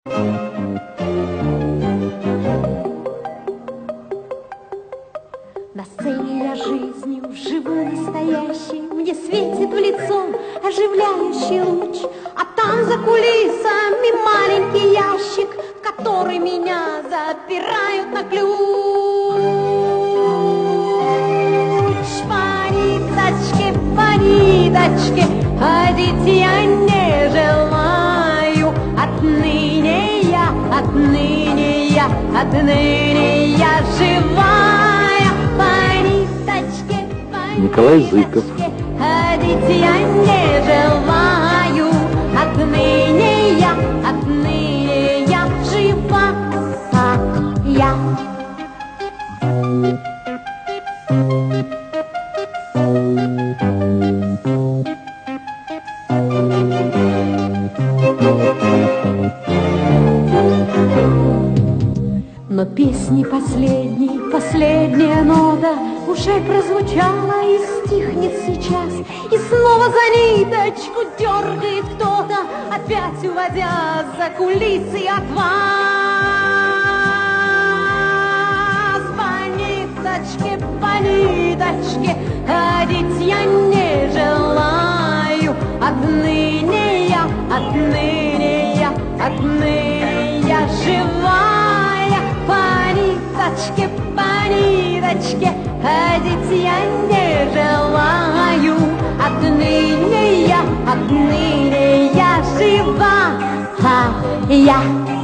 На сцене я жизнью живу настоящей, мне светит в лицо оживляющий луч, а там за кулисами маленький ящик, в который меня запирают на ключ. По ниточке, ходить я не желаю. Отныне я живая. По ниточке, Николай Зыков. ходить я не желаю. Отныне я живая. Но песни последняя нота уже прозвучала и стихнет сейчас, и снова за ниточку дергает кто-то, опять уводя за кулисы от вас. По ниточке ходить я не желаю. Отныне я живая. По ниточке ходить я не желаю. Отныне я живая.